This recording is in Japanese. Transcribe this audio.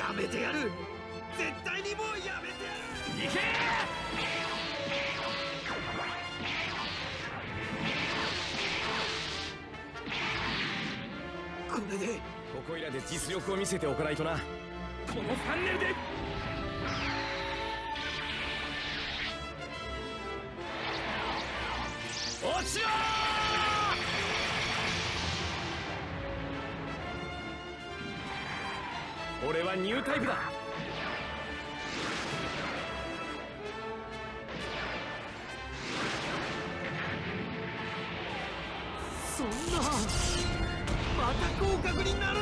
やめてやる。絶対にもうやめてやる。行けこれでここいらで実力を見せておかないとな。このファンネルで落ちろー。俺はニュータイプだ。 そんなまた合格になる